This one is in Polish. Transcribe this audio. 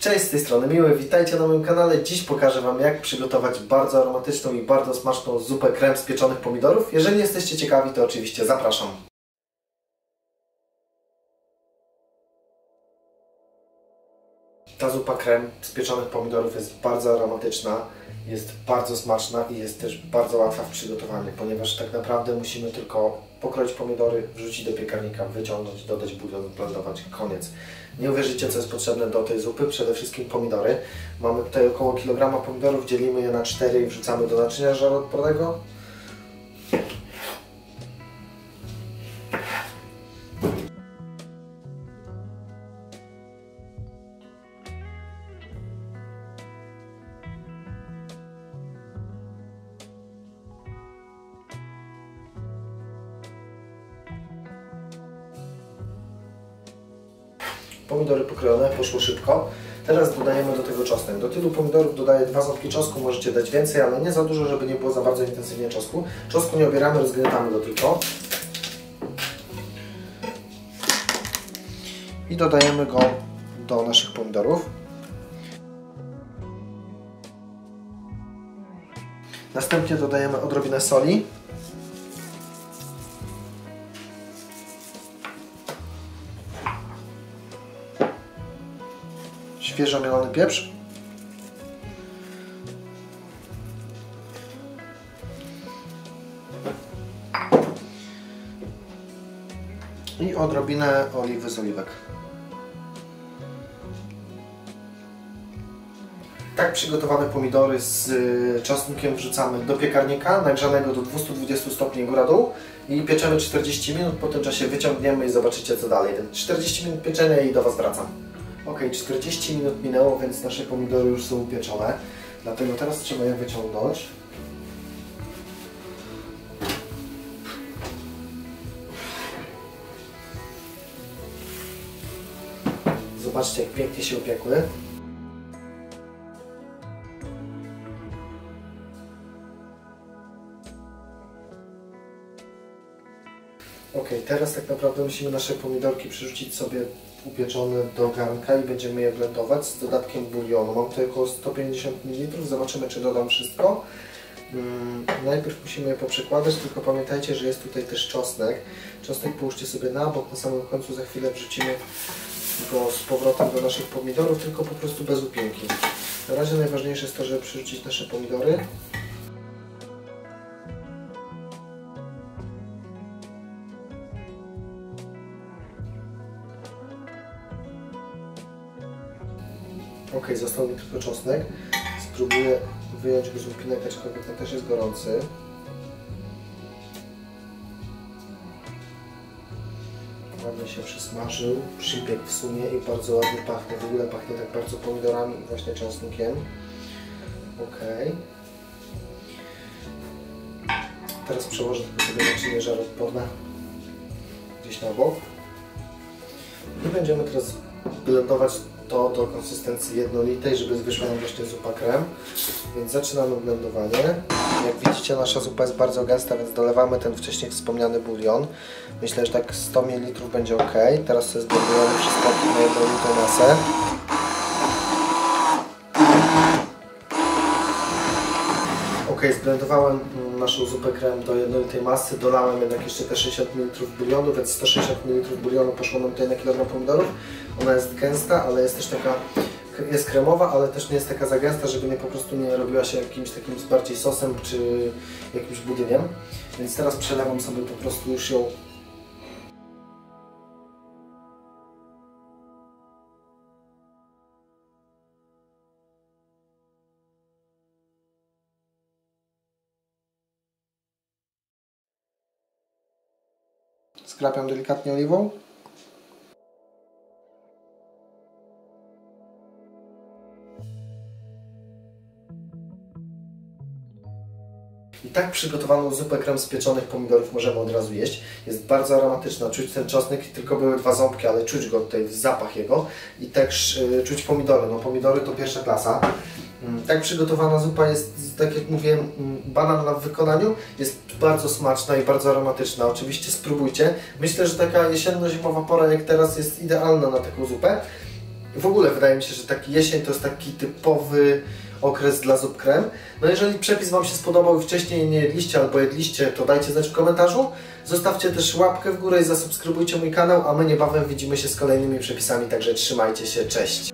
Cześć, z tej strony Miły, witajcie na moim kanale. Dziś pokażę Wam, jak przygotować bardzo aromatyczną i bardzo smaczną zupę krem z pieczonych pomidorów. Jeżeli jesteście ciekawi, to oczywiście zapraszam. Ta zupa krem z pieczonych pomidorów jest bardzo aromatyczna, jest bardzo smaczna i jest też bardzo łatwa w przygotowaniu, ponieważ tak naprawdę musimy tylko pokroić pomidory, wrzucić do piekarnika, wyciągnąć, dodać bulion, blendować, koniec. Nie uwierzycie, co jest potrzebne do tej zupy, przede wszystkim pomidory. Mamy tutaj około kilograma pomidorów, dzielimy je na 4 i wrzucamy do naczynia żaroodpornego. Pomidory pokrojone, poszło szybko. Teraz dodajemy do tego czosnek. Do tylu pomidorów dodaję 2 ząbki czosnku, możecie dać więcej, ale nie za dużo, żeby nie było za bardzo intensywnie czosnku. Czosnku nie obieramy, rozgniatamy go tylko. I dodajemy go do naszych pomidorów. Następnie dodajemy odrobinę soli. Świeżo mielony pieprz i odrobinę oliwy z oliwek. Tak przygotowane pomidory z czosnkiem wrzucamy do piekarnika nagrzanego do 220 stopni góra-dół i pieczemy 40 minut, po tym czasie wyciągniemy i zobaczycie, co dalej. 40 minut pieczenia i do Was wracam. Ok, 40 minut minęło, więc nasze pomidory już są upieczone, dlatego teraz trzeba je wyciągnąć. Zobaczcie, jak pięknie się upiekły. Ok, teraz tak naprawdę musimy nasze pomidorki przerzucić sobie upieczone do garnka i będziemy je blendować z dodatkiem bulionu. Mam tutaj około 150 ml, zobaczymy, czy dodam wszystko. Najpierw musimy je poprzekładać, tylko pamiętajcie, że jest tutaj też czosnek. Czosnek połóżcie sobie na bok, na samym końcu za chwilę wrzucimy go z powrotem do naszych pomidorów, tylko po prostu bez upinki. Na razie najważniejsze jest to, żeby przerzucić nasze pomidory. Ok, został mi tylko czosnek. Spróbuję wyjąć go z upinek, aczkolwiek ten też jest gorący. Ładnie się przysmażył, przypiekł w sumie i bardzo ładnie pachnie. W ogóle pachnie tak bardzo pomidorami i właśnie czosnkiem. Ok. Teraz przełożę tylko sobie naczynie żaroodporne gdzieś na bok. I będziemy teraz blendować to do konsystencji jednolitej, żeby wyszła nam właśnie zupa krem. Więc zaczynamy blendowanie. Jak widzicie, nasza zupa jest bardzo gęsta, więc dolewamy ten wcześniej wspomniany bulion. Myślę, że tak 100 ml będzie ok. Teraz sobie zblendujemy wszystko na jednolitą masę. Ok, zblendowałem naszą zupę krem do jednolitej masy, dolałem jednak jeszcze te 60 ml bulionu, więc 160 ml bulionu poszło nam tutaj na kilogram pomidorów. Ona jest gęsta, ale jest też taka, jest kremowa, ale też nie jest taka za gęsta, żeby nie po prostu nie robiła się jakimś takim bardziej sosem czy jakimś budyniem. Więc teraz przelewam sobie po prostu już ją . Skrapiam delikatnie oliwą. I tak przygotowaną zupę krem z pieczonych pomidorów możemy od razu jeść. Jest bardzo aromatyczna, czuć ten czosnek, tylko były 2 ząbki, ale czuć go tutaj, zapach jego. I też czuć pomidory, no pomidory to pierwsza klasa. Tak przygotowana zupa jest, tak jak mówiłem, banalna w wykonaniu, jest bardzo smaczna i bardzo aromatyczna. Oczywiście spróbujcie. Myślę, że taka jesienno-zimowa pora jak teraz jest idealna na taką zupę. W ogóle wydaje mi się, że taki jesień to jest taki typowy okres dla zup krem. No jeżeli przepis Wam się spodobał i wcześniej nie jedliście albo jedliście, to dajcie znać w komentarzu. Zostawcie też łapkę w górę i zasubskrybujcie mój kanał, a my niebawem widzimy się z kolejnymi przepisami, także trzymajcie się, cześć!